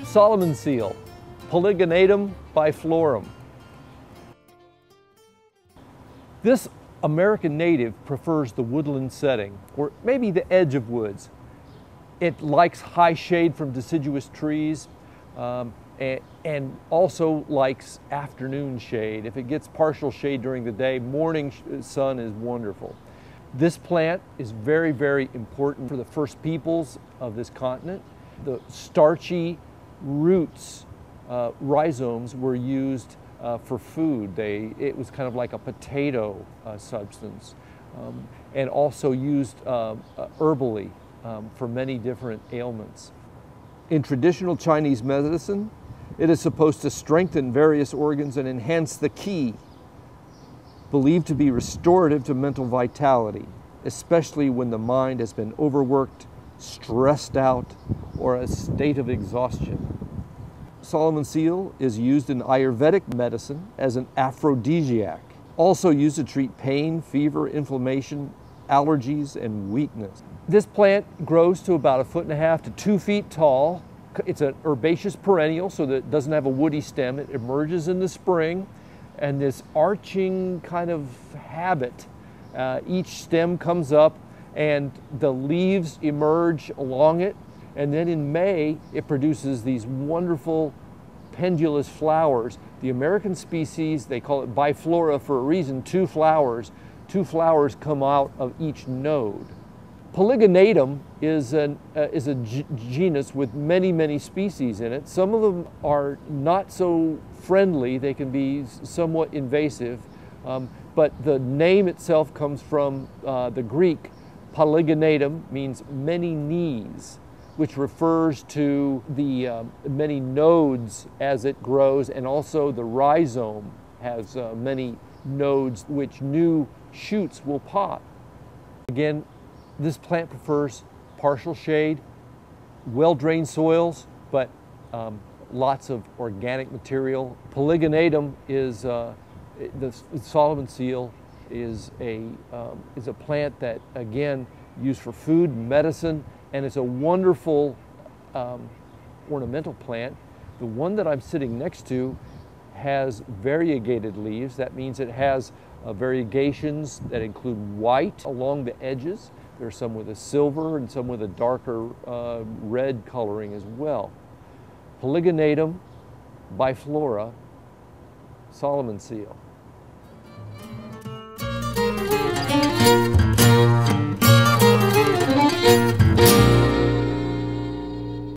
Solomon seal, Polygonatum biflorum. This American native prefers the woodland setting, or maybe the edge of woods. It likes high shade from deciduous trees, and also likes afternoon shade. If it gets partial shade during the day, morning sun is wonderful. This plant is very, very important for the first peoples of this continent. The starchy roots, rhizomes, were used for food. It was kind of like a potato substance, and also used herbally for many different ailments. In traditional Chinese medicine, it is supposed to strengthen various organs and enhance the qi, believed to be restorative to mental vitality, especially when the mind has been overworked, stressed out, or a state of exhaustion. Solomon seal is used in Ayurvedic medicine as an aphrodisiac, also used to treat pain, fever, inflammation, allergies, and weakness. This plant grows to about 1.5 to 2 feet tall. It's an herbaceous perennial, so that it doesn't have a woody stem. It emerges in the spring, and this arching kind of habit. Each stem comes up, and the leaves emerge along it, and then in May, it produces these wonderful pendulous flowers. The American species, they call it biflora for a reason, 2 flowers. 2 flowers come out of each node. Polygonatum is a genus with many, many species in it. Some of them are not so friendly. They can be somewhat invasive, but the name itself comes from the Greek. Polygonatum means many knees, which refers to the many nodes as it grows, and also the rhizome has many nodes which new shoots will pop. Again, this plant prefers partial shade, well-drained soils, but lots of organic material. Polygonatum is, the Solomon seal is a plant that, again, used for food, medicine, and it's a wonderful ornamental plant. The one that I'm sitting next to has variegated leaves. That means it has variegations that include white along the edges. There are some with a silver and some with a darker red coloring as well. Polygonatum biflora, Solomon seal.